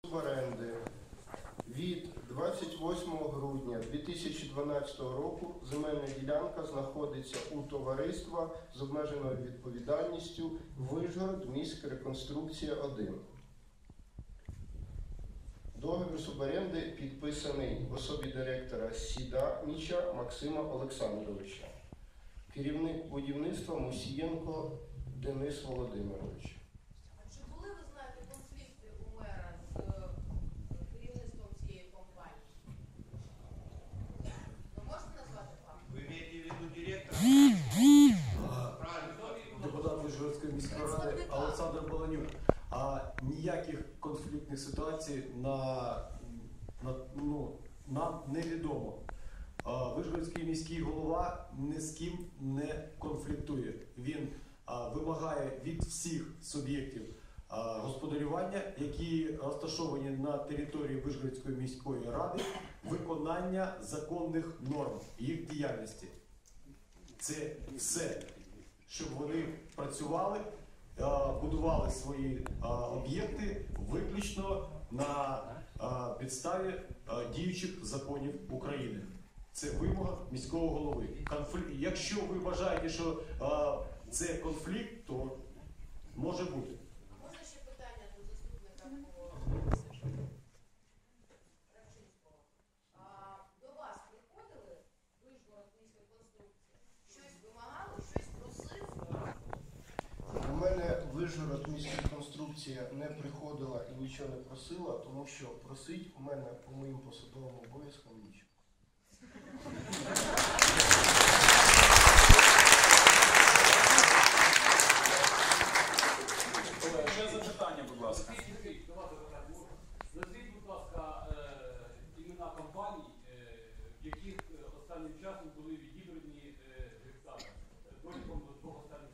оренди від 28 грудня 2012 року земельна ділянка знаходиться у товариства з обмеженою відповідальністю Вишгород міська реконструкція 1. Договір суборенди підписаний в особі директора Сідаміча Максима Олександровича. Керівник будівництва Мусієнко Денис Володимирович. Чи були, ви знаєте, конфлікти у мера з керівництвом цієї компанії? Ви можете назвати факт? Ви маєте в виду директора? Депутат Вишгородської міської ради Олександр Баланюк. А ніяких конфліктних ситуацій нам невідомо. Вишгородський міський голова ні з ким не конфліктує. Він вимагає від всіх суб'єктів господарювання, які розташовані на території Вишгородської міської ради, виконання законних норм їх діяльності. Це все, щоб вони працювали, будували свої об'єкти виключно на підставі діючих законів України. Це вимога міського голови. Якщо ви вважаєте, що це конфлікт, то може бути. А можна ще питання до заступника по Рачинського? До вас приходили Вишгород міської конструкції? Щось вимагали, щось просив? У мене Вишгород міська конструкція не приходила і нічого не просила, тому що просить у мене по моїм посадовим обов'язкам нічого. Ще запитання, будь ласка. Назвіть, будь ласка, імена компаній, в яких останнім часом були відібрані гектари протягом двох останніх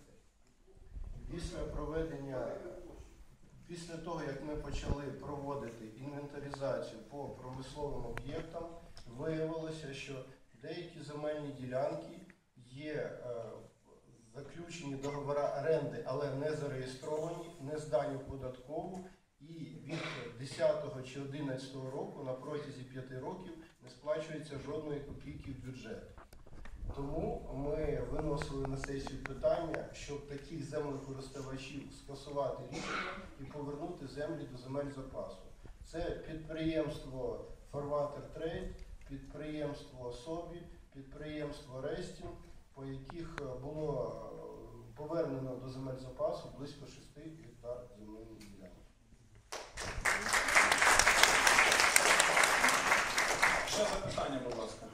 сесій. Після того, як ми почали проводити інвентаризацію по промисловим об'єктам, виявилося, що деякі земельні ділянки є заключені договори оренди, але не зареєстровані, не здані в податкову, і від 10 чи 11 року на протязі 5 років не сплачується жодної копійки в бюджет. Тому ми виносили на сесію питання, щоб таких землекористувачів скасувати рішення і повернути землі до земель запасу. Це підприємство Фарватер Трейд, підприємство Собі, підприємство Рестін, по яких було повернено до земель запасу близько 6 гектар земельних ділянок. Ще запитання, будь ласка.